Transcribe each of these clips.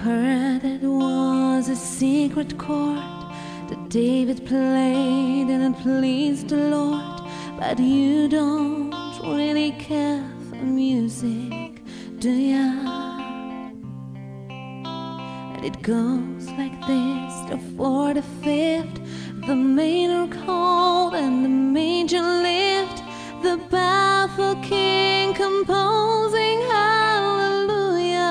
heard it was a secret chord that David played and it pleased the Lord. But you don't really care for music, do ya? And it goes like this: the fourth, the fifth, the minor chord and the major lift, the baffled king composing hallelujah,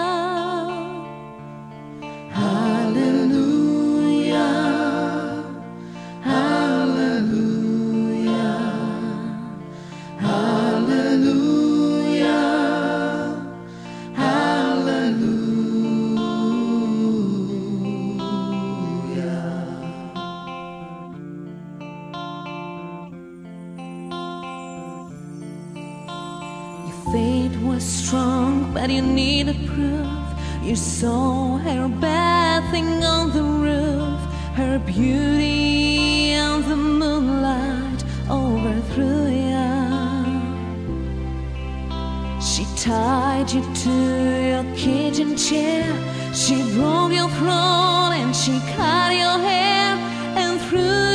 hallelujah, hallelujah, hallelujah, hallelujah. Your faith was strong, but you needed proof. You saw her bathing on the roof, her beauty and the moonlight overthrew ya. She tied you to your kitchen chair, she broke your throne and she cut your hair and threw